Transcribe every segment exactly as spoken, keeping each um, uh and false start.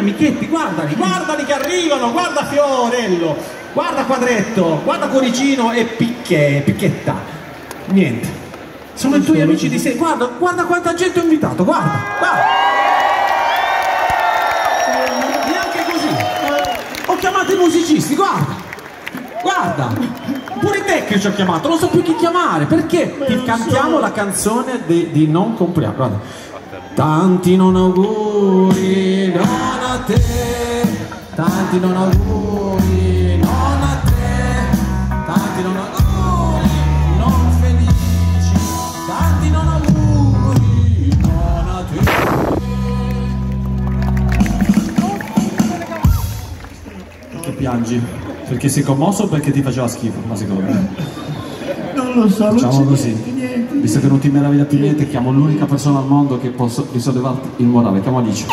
amichetti, guardali, guardali che arrivano, guarda Fiorello, guarda Quadretto, guarda Cuoricino e Picche, Picchetta. Niente, sono i tuoi amici di sé, guarda, guarda quanta gente ho invitato, guarda, guarda. Neanche così, ho chiamato i musicisti, guarda, guarda, pure i tecnici ho chiamato, non so più chi chiamare, perché ti cantiamo la canzone di, di Non compleanno, guarda. Tanti non auguri, non a te, tanti non auguri, non a te, tanti non auguri, non felici, tanti non auguri, non a te. Perché piangi? Perché sei commosso o perché ti faceva schifo? Ma secondo me non lo so, non facciamo c'è così, niente. visto che non ti meraviglia più niente, chiamo l'unica persona al mondo che possa risollevarti il morale, chiamo Alice.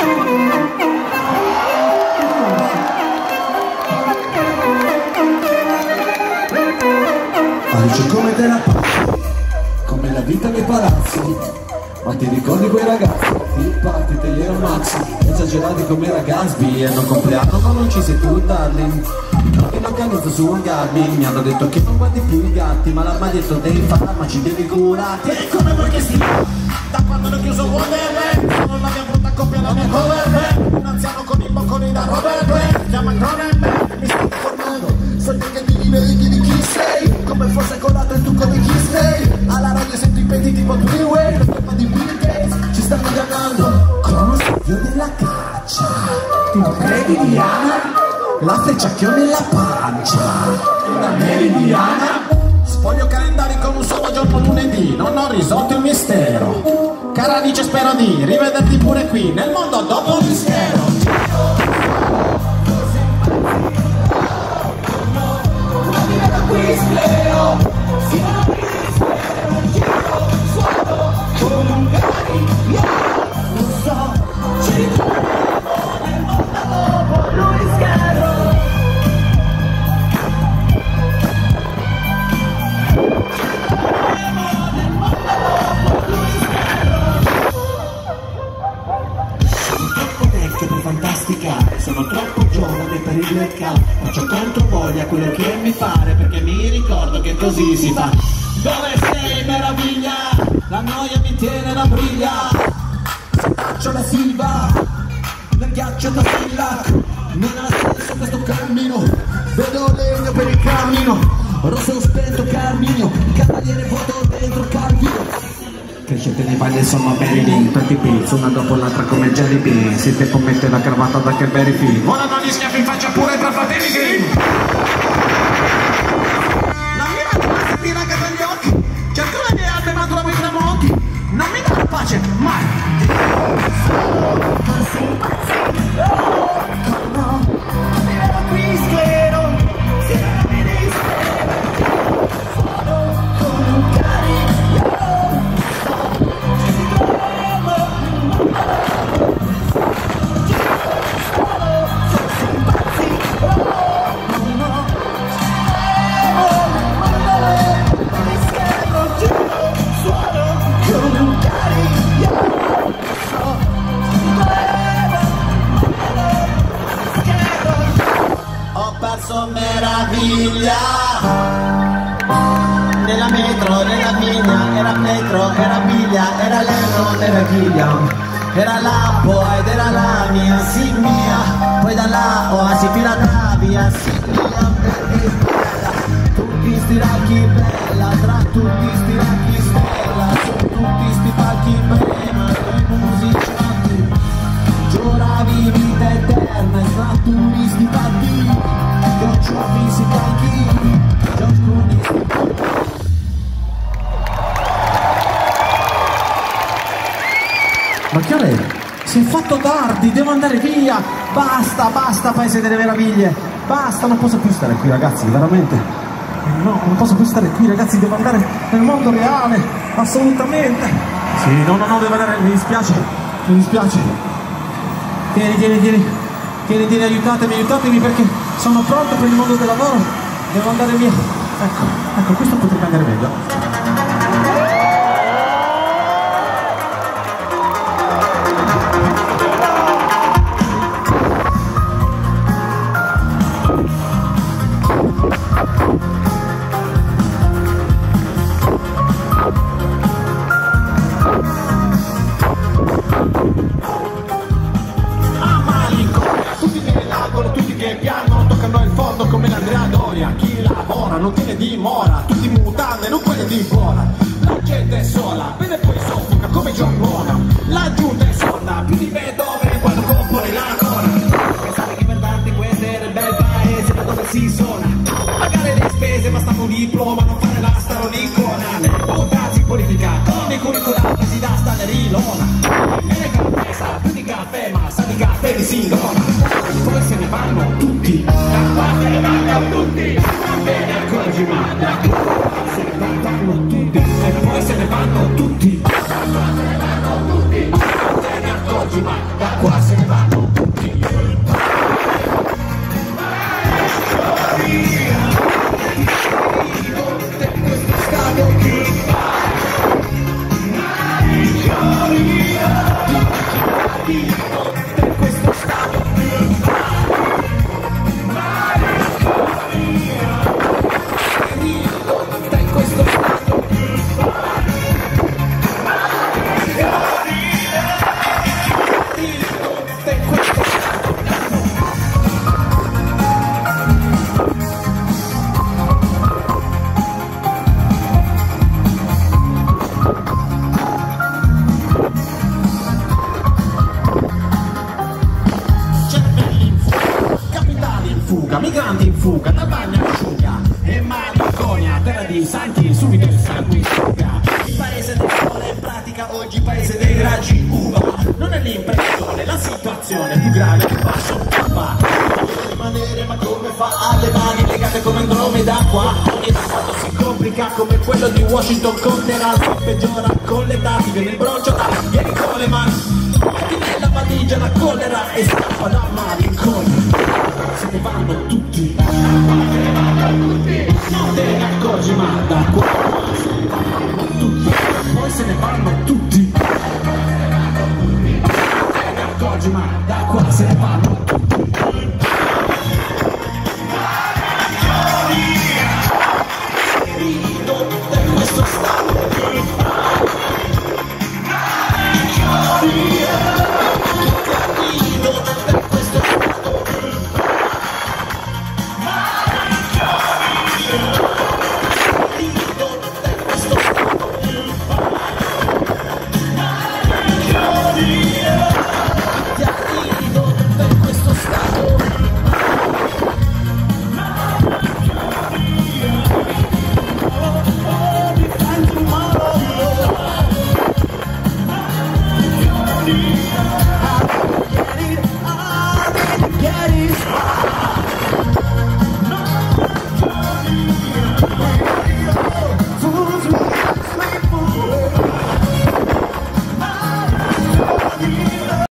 Alice, come te la passi? Come la vita nei palazzi? Ma ti ricordi quei ragazzi? Ti parti, te li ammazzi, esagerati come ragazzi. E non compleanno ma non ci sei tu, darling. Non organizzo su un Garmin, mi hanno detto che non guardi più i gatti, ma l'ha mai detto dei farmaci, devi curarti. E come vuoi che sia? Da quando hanno chiuso Wonderland, sono la mia brutta coppia, la mia cover band. Un anziano con i bocconi da Robert Plant, chiama Cronenberg, mi sto formando. Sogno che ti liberi di chi sei, come fosse colato il tucco di chi sei. Alla radio sento i peti tipo Three-Way, la forma di Bill Gates, ci stanno ingannando con uno studio della caccia. Tu non credi, Diana? La frecciacchio nella pancia, la meridiana. Spoglio calendari con un solo giorno lunedì, non ho risolto il mistero. Cara Alice, spero di rivederti pure qui, nel mondo dopo il schermo. Qui spero, si va qui spero, giro, suono, come un cari, non so, ci ritroveremo nel mondo dopo lui schermo. Sono troppo giovane per il mercato, faccio contro voglia quello che mi pare, perché mi ricordo che così si fa. Dove sei, meraviglia? La noia mi tiene la briglia. Se faccio la silva nel ghiaccio da fila, non ha senso questo cammino. Vedo legno per il cammino, rosso spento carminio, cavaliere vuoto dentro Calvino. Crescete nei balli insomma Marilyn, tanti pizzi, una dopo l'altra come Jelly Bean. Si te commette la cravatta da che Berry Film. Ora non gli schiaffi in faccia pure tra fratelli Green. La mia classe ti raga dagli occhi, cerco le mie altre ma trovo i tramonti. Non mi dà la pace, mai. Ma sei pazzo, no, mi vedo qui sclero, si era benissimo, sono come un carico. Meraviglia nella metro, nella vigna, era pletro, era biglia, era lento, era chiglia, era lampo ed era la mia insignia, poi da là oasi pirata via siglia, perché bella, tutti sti racchi bella, tra tutti sti racchi stella, su tutti sti palchi prima, noi musicisti, giuravi vita eterna, e tra tutti sti palchi. Ma che è? Si è fatto tardi, devo andare via. Basta, basta paese delle meraviglie. Basta, non posso più stare qui ragazzi, veramente. No, non posso più stare qui ragazzi, devo andare nel mondo reale, assolutamente. Sì, no, no, no, devo andare, mi dispiace, mi dispiace. Tieni, tieni, tieni, tieni, tieni, aiutatemi, aiutatemi perché sono pronto per il mondo del lavoro, devo andare via. Ecco, ecco, questo potrebbe andare meglio. ancora non tiene dimora, tutti in mutande, non quelle di buona. La gente è sola, beve poi soffoca come John Buona. La giunta è sorda, più di Beethoven quando compone la nona. Pensare che per tanti questo era il bel paese da dove si suona. Pagare le spese, basta un diploma, non fare la staronicona. Votarsi in politica, con i curriculati si dà stanerilona. E le campesa, più di caffè, ma sa di caffè di singona. Poi se ne vanno tutti, da qua se ne vanno tutti. Non te ne accorgi mai, da qua se ne vanno tutti. E poi se ne vanno tutti, da qua se ne vanno tutti. Non te ne accorgi mai, da qua se ne vanno tutti. Questo stato che fa per questo stato che fa per questo stato che fa migranti in fuga, da bagno asciuga e malinconia, terra di santi, subito il sanguisuga. Il paese del sole in pratica oggi paese dei raggi uva. Non è l'impressione, la situazione è più grave che passo va. Deve rimanere ma come fa? Ha le mani legate come Andromeda qua. E da quando si complica come quello di Washington con Teheran, peggiora con l'età, ti viene il broncio da vieni con le mani. Metti nella valigia la collera e scappa da malinconia. Se ne vanno tutti, da qua se ne vanno tutti, non te ne accorgi ma da qua se ne vanno tutti, poi se ne vanno tutti, da qua se ne vanno tutti, non te ne accorgi ma da qua se ne vanno tutti.